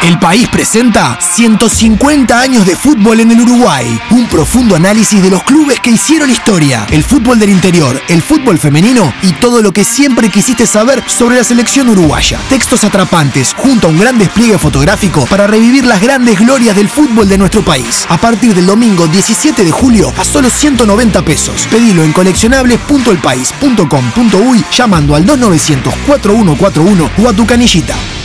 El País presenta 150 años de fútbol en el Uruguay. Un profundo análisis de los clubes que hicieron historia, el fútbol del interior, el fútbol femenino y todo lo que siempre quisiste saber sobre la selección uruguaya. Textos atrapantes junto a un gran despliegue fotográfico para revivir las grandes glorias del fútbol de nuestro país. A partir del domingo 17 de julio a solo 190 pesos. Pedilo en coleccionables.elpaís.com.uy llamando al 2900-4141 o a tu canillita.